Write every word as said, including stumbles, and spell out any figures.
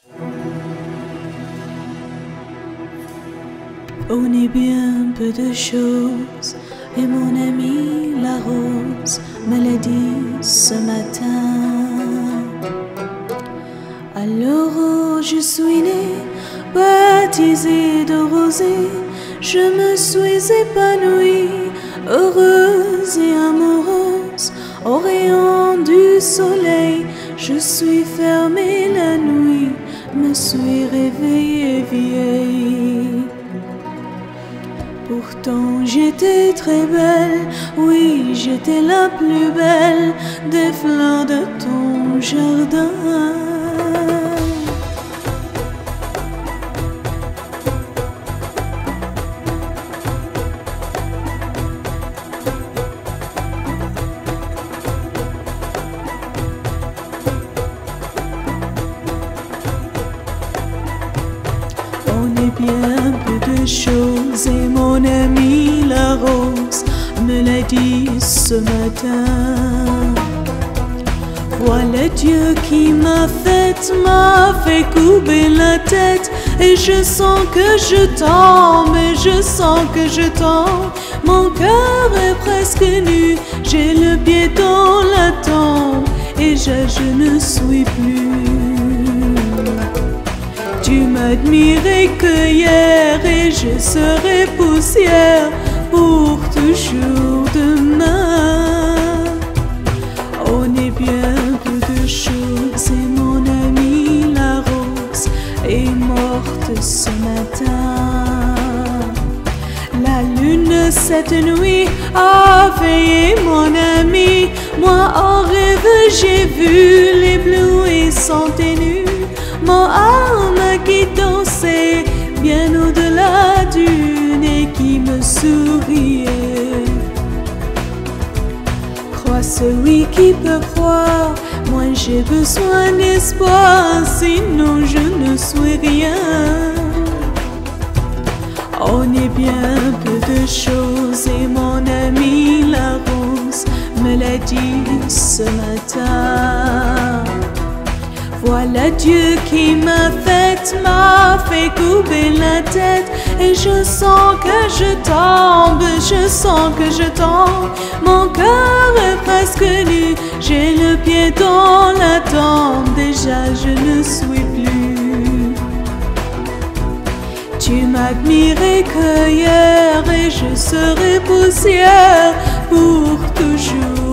On est bien peu de choses, et mon amie la rose me l'a dit ce matin. Alors je suis née, baptisée de rosée, je me suis épanouie, heureuse et amoureuse, au rayon du soleil. Je suis fermée la nuit, me suis réveillée vieille. Pourtant j'étais très belle, oui j'étais la plus belle des fleurs de ton jardin. On est bien peu de choses et mon amie la rose me l'a dit ce matin. Voilà Dieu qui m'a faite, m'a fait couper la tête, et je sens que je tombe, et je sens que je tombe. Mon cœur est presque nu, j'ai le pied dans la tombe, et je, je ne suis plus. Tu m'admirais que hier, et je serai poussière pour toujours demain. On est bien peu de choses, et mon amie la rose est morte ce matin. La lune cette nuit a veillé mon ami, moi en rêve j'ai vu l'éblouissant ténu. Mon âme qui dansait bien au-delà du nez qui me souriait. Crois celui qui peut croire, moi j'ai besoin d'espoir, sinon je ne suis rien. On est bien peu de choses, et mon amie la rose me l'a dit ce matin. Voilà Dieu qui m'a faite, m'a fait couper la tête, et je sens que je tombe, je sens que je tombe. Mon cœur est presque nu, j'ai le pied dans la tombe, déjà je ne suis plus. Tu m'admirais que hier, et je serai poussière pour toujours.